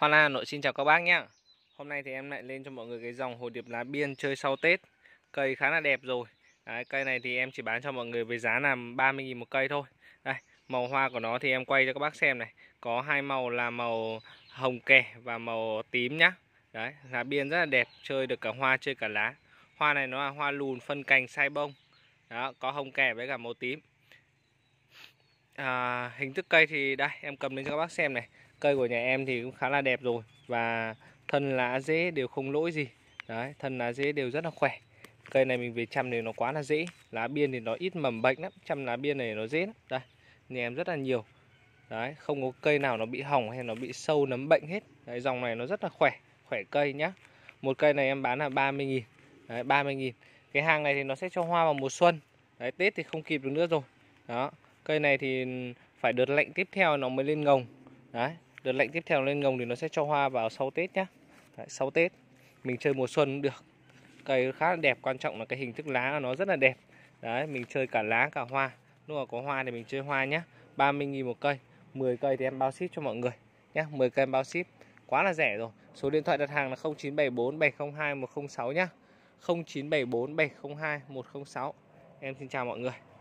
Hoa Lan Hà Nội xin chào các bác nhé. Hôm nay thì em lại lên cho mọi người cái dòng hồ điệp lá biên chơi sau Tết. Cây khá là đẹp rồi. Đấy, cây này thì em chỉ bán cho mọi người với giá là 30.000 một cây thôi. Đây, màu hoa của nó thì em quay cho các bác xem này. Có hai màu là màu hồng kẻ và màu tím nhá. Đấy, lá biên rất là đẹp, chơi được cả hoa, chơi cả lá. Hoa này nó là hoa lùn phân cành sai bông. Đó, có hồng kẻ với cả màu tím. Hình thức cây thì đây em cầm lên cho các bác xem này. Cây của nhà em thì cũng khá là đẹp rồi. Và thân lá rễ đều không lỗi gì. Đấy, thân lá rễ đều rất là khỏe. Cây này mình về chăm thì nó quá là dễ. Lá biên thì nó ít mầm bệnh lắm. Chăm lá biên này nó dễ lắm. Đây, nhà em rất là nhiều. Đấy, không có cây nào nó bị hỏng hay nó bị sâu nấm bệnh hết. Đấy, dòng này nó rất là khỏe. Khỏe cây nhá. Một cây này em bán là 30.000. Đấy, 30.000. Cái hàng này thì nó sẽ cho hoa vào mùa xuân. Đấy, Tết thì không kịp được nữa rồi. Đó. Cây này thì phải đợt lạnh tiếp theo nó mới lên ngồng. Đấy, đợt lạnh tiếp theo lên ngồng thì nó sẽ cho hoa vào sau Tết nhá. Đấy, sau Tết mình chơi mùa xuân cũng được. Cây khá là đẹp, quan trọng là cái hình thức lá của nó rất là đẹp. Đấy, mình chơi cả lá cả hoa. Lúc mà có hoa thì mình chơi hoa nhá. 30.000 một cây. 10 cây thì em bao ship cho mọi người nhá. 10 cây em bao ship. Quá là rẻ rồi. Số điện thoại đặt hàng là 0974 702 106 nhá. 0974 702 106. Em xin chào mọi người.